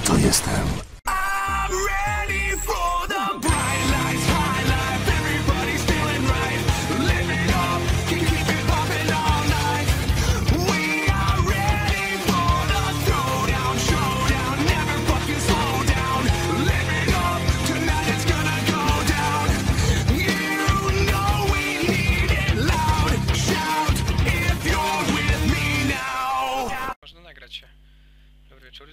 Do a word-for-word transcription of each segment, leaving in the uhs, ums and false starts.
to jestem. Można nagrać się. Dobry wieczór.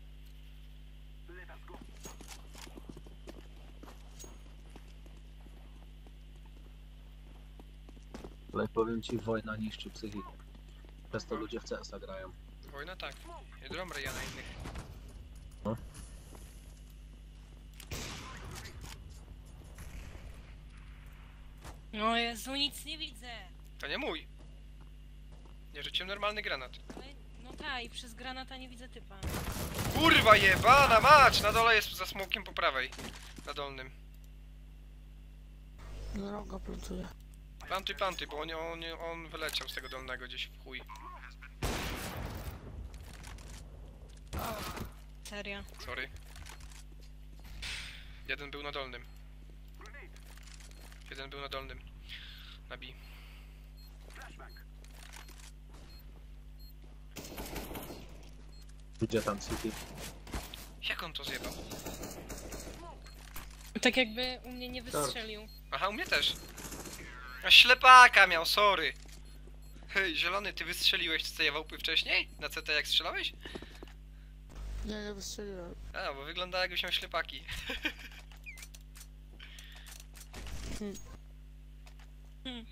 Ale powiem ci, wojna niszczy psychikę. Przez to ludzie w C S a grają. Wojna tak. I drumry ja na innych. No. No Jezu, nic nie widzę. To nie mój. Nie rzuciłem normalny granat. No, no tak, i przez granata nie widzę typa. Kurwa jebana mać! Na dole jest za smokiem po prawej. Na dolnym. Droga plantuje. Plantuj, plantuj, bo on, on, on wyleciał z tego dolnego gdzieś w chuj. Serio. Sorry. Jeden był na dolnym. Jeden był na dolnym. Na B. Gdzie tam City? Jak on to zjebał? Tak jakby u mnie nie wystrzelił. Aha, u mnie też. A ślepaka miał, sorry. Hej, zielony, ty wystrzeliłeś z tej wałpy wcześniej? Na C T jak strzelałeś? Nie, nie wystrzeliłem. A, bo wygląda jakbyś miał ślepaki. Hmm. Hmm.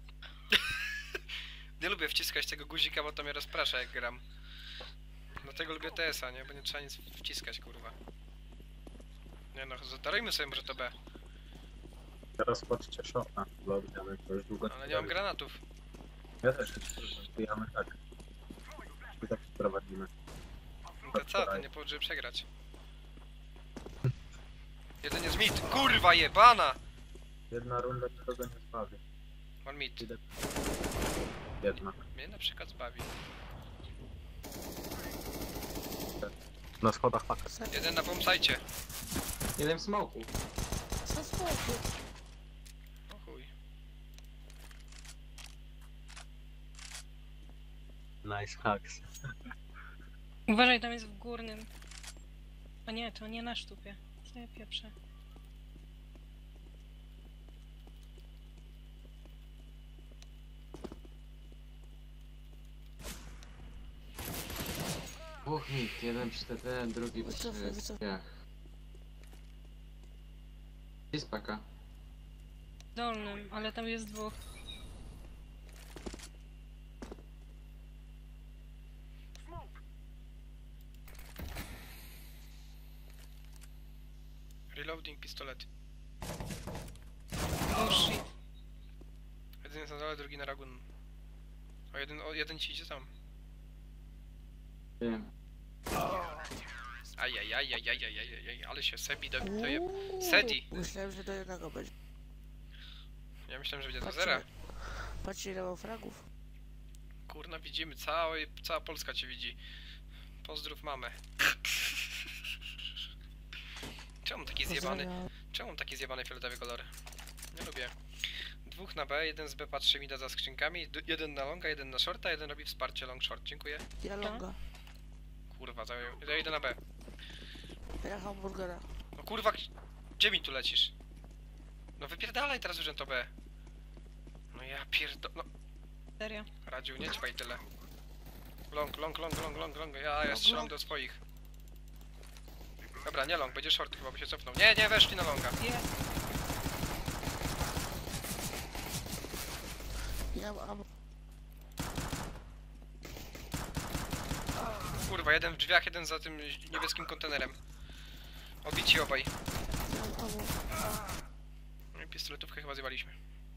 Nie lubię wciskać tego guzika, bo to mnie rozprasza jak gram. Dlatego lubię T S a, nie? Bo nie trzeba nic wciskać, kurwa. Nie no, zadarujmy sobie może to B. Teraz patrzcie shota. Lockdown, to już długo Ale nie mam granatów. Ja też wbijamy tak. I tak prowadzimy. No to co, to nie powód, żeby przegrać. Jeden jest mid, kurwa jebana! Jedna runda nikogo nie zbawi. On mid. Idę. Jedna. Mnie na przykład zbawi. Na schodach paka. Jeden na bombsite. Jeden w smoku. Co spokój? O chuj. Nice hacks. Uważaj, tam jest w górnym. O nie, to nie na sztupie. Co ja pieprzę. Dwóch mit, jeden przy T T, drugi przy Wycofaj, wycofaj. drzwiach. Gdzie jest paka? W dolnym, ale tam jest dwóch. Reloading pistolet. Oh shit. Jeden jest na dole, drugi na ragun. O jeden, o jeden ci idzie tam. Wiem. Ajajajajajajajajaj, ale się Sebi do... do je... Uuu, Sedi! Myślałem, że do jednego będzie. Ja myślałem, że będzie do Patrzcie. zera. Patrzcie, ile mam fragów. Kurna, widzimy, całe, cała Polska cię widzi. Pozdrów mamę. Czemu taki zjebany? Pozdrawiam. Czemu taki zjebany fioletowy kolor? Nie lubię. Dwóch na B, jeden z B patrzy mi da za skrzynkami, d- jeden na longa, jeden na shorta, jeden robi wsparcie long short. Dziękuję. Ja longa. Kurwa, zajął. Ja idę na B. Ja hamburgera. No kurwa, gdzie mi tu lecisz? No wypierdalaj teraz już to B. No ja pierdo... No, Serio. Radziu, nie ćpaj tyle. Long, long, long, long, long, long. Ja, ja strzelam do swoich. Dobra, nie long, będzie short chyba, by się cofnął. Nie, nie, weszli na longa. Jest. Ja mam... Kurwa, jeden w drzwiach, jeden za tym niebieskim kontenerem. Obici obaj. Ja mam... No i pistoletówkę chyba zjebaliśmy.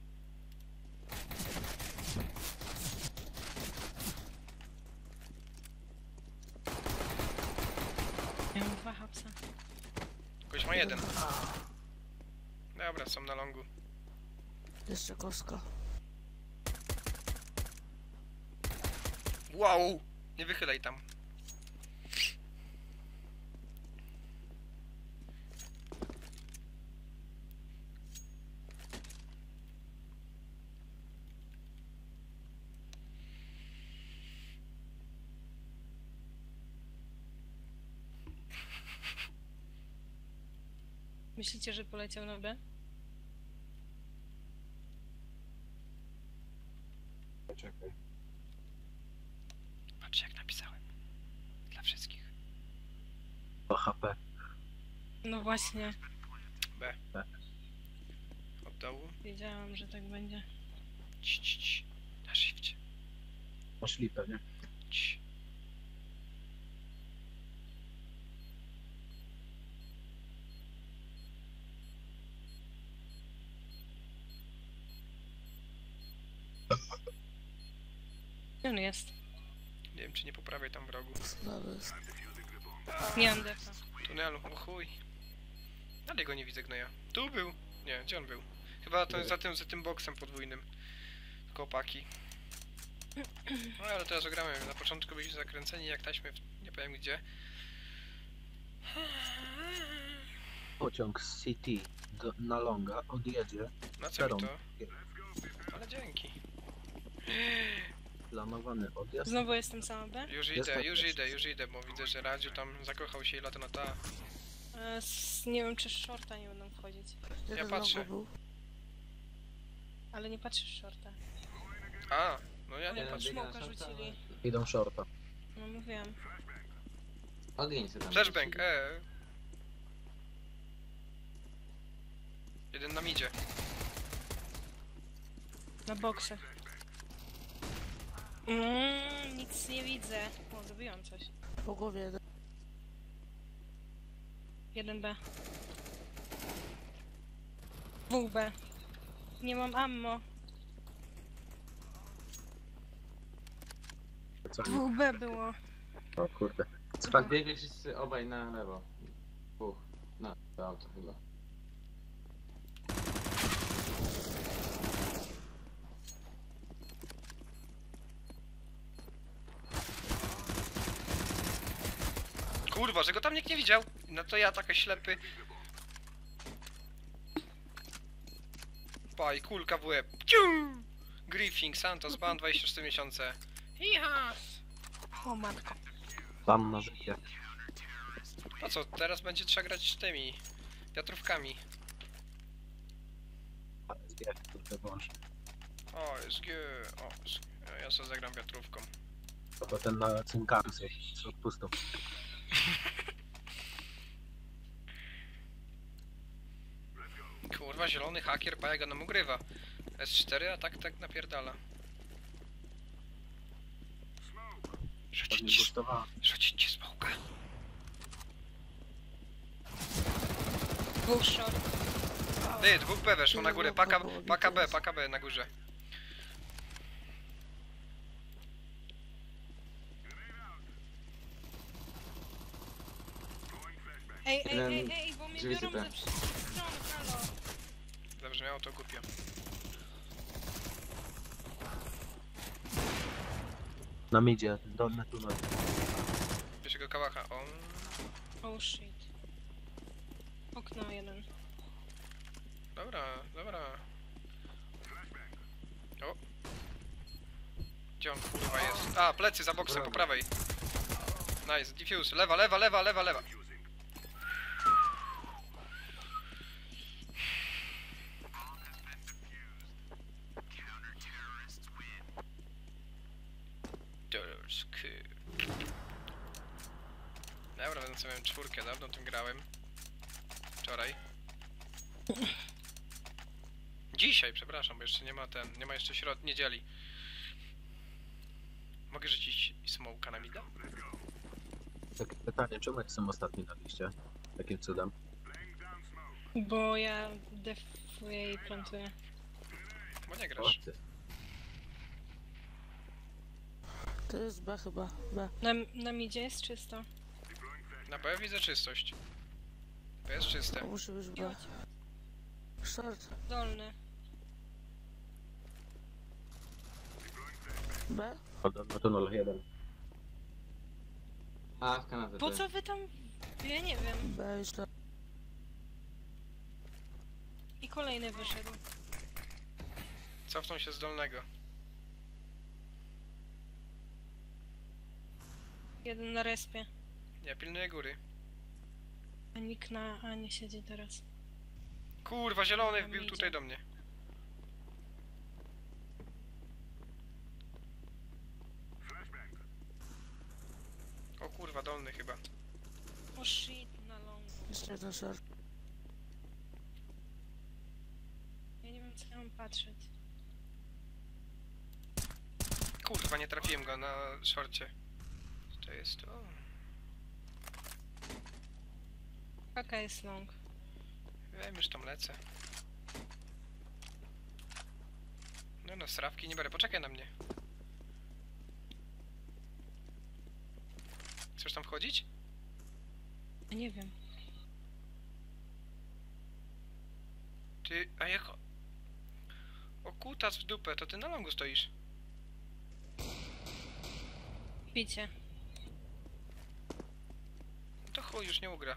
Ja mam dwa hapsa. Ktoś ma jeden. Dobra, są na longu. Jeszcze kostka. Wow! Nie wychylaj tam. Myślicie, że poleciał na B? Poczekaj. Patrz jak napisałem. Dla wszystkich. O H P. No właśnie, B. Od dołu. wiedziałam, że tak będzie. Ci, ci, ci. Na shifcie. Masz lipę, nie? Ci. Gdzie on jest? Nie wiem czy nie poprawię tam wrogu. Znowu jest. Nie mam defa. Tunelu, o chuj. Ale go nie widzę gnoja. Tu był. Nie, gdzie on był? Chyba to za tym, za tym boksem podwójnym. Kopaki. No ale teraz gramy. Na początku byliśmy zakręceni jak taśmy, w- nie powiem gdzie. Pociąg z City do, na Longa odjedzie. Na co mi Peron. to? Ale dzięki. Planowany odjazd. Znowu jestem sama B? Już Jest idę, tak, już jest. idę, już idę, bo widzę, że Radziu tam zakochał się i lata na ta. E, s- nie wiem, czy z shorta nie będą wchodzić. Jeden patrzę. longu był. Ale nie patrzysz shorta. A, no ja nie Jeden patrzę. smoka biega na shorta, rzucili. Idą shorta. No mówiłam. Ogień sobie tam. Flashbang, rzucili. e. Jeden nam idzie. Na boksie. Mm, nic nie widzę. O, zabiłam coś. Po głowie jeden. jeden B. dwóch B. Nie mam ammo. Co? dwóch B było. O kurde. Tak, biegli wszyscy obaj na lewo. Dwóch. No, to auto chyba. Kurwa, że go tam nikt nie widział. No to ja taki ślepy. Paj, kulka w łeb. Ciu! Griffing, Santos, ban dwadzieścia cztery miesiące. Iha! O matko. Pan na życie. A co, teraz będzie trzeba grać tymi wiatrówkami. A S G, kurde wąż. O, jest G. O, S G. Ja sobie zagram wiatrówką. To ten na cynkami sobie z odpustą. Kurwa, zielony hakier, pajaga nam ugrywa. S cztery, a tak, tak napierdala. Pewnie Rzucić, gustowała. rzucić smoka. Dwóch short. Ty, dwóch B weszło na górę. Paka, paka B, paka B na górze. Ej, ej, Jeden ej, ej, bo mnie drzwi biorą sypie. ze wszystkich stron, halo. Zabrzmiało to głupio. Na midzie, dolny tunel. Pierwszego kałacha. O, Oh shit. Okno jeden. dobra, dobra. O. Gdzie on kurwa jest? A, plecy za boksem po prawej. Nice, diffuse. Lewa, lewa, lewa, lewa, lewa. Tursk. Dobra, więc miałem czwórkę, dawno tym grałem. Wczoraj. Dzisiaj, przepraszam, bo jeszcze nie ma ten, nie ma jeszcze środ... niedzieli. Mogę rzucić smoka na mida? Takie pytanie, czemu jestem ostatni na liście? Jakim cudem? Bo ja defuję i plantuję. Bo nie O, grasz. ty. To jest B chyba. B. Na, na midzie jest czysto. Na B widzę czystość. B jest czyste. To musi być B. Short. Dolny. B? Dolny tunel jeden. A, w Kanadzie. Po to co wy tam... Ja nie wiem. B i short. I kolejny wyszedł. Cofną się z dolnego. Jeden na respie. Ja pilnuję góry. A nikt na A nie siedzi teraz. Kurwa, zielony Tam wbił idzie. tutaj do mnie. O kurwa, dolny chyba. O shit, na longu. Jeszcze jeden short. Ja nie wiem, co ja mam patrzeć. Kurwa, nie trafiłem go na szorcie. Co to jest to? Jaka jest long? Wiem, już tam lecę. No no, strawki nie biorę, poczekaj na mnie. Chcesz tam wchodzić? Ja nie wiem. Ty, a jak... O kutas w dupę, to ty na longu stoisz. Bicie. To chuj, już nie ugra.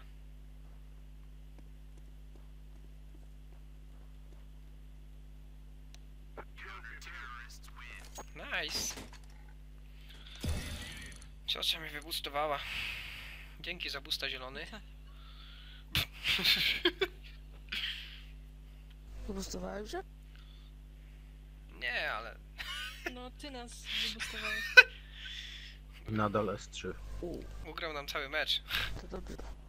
Nice. Ciocia mnie wybustowała. Dzięki za busta, zielony. Tak. Wybustowałem się? Nie, ale... No, ty nas wybustowałeś. Nadal S trzy. Uuu, Ugrał nam cały mecz. to dobrze.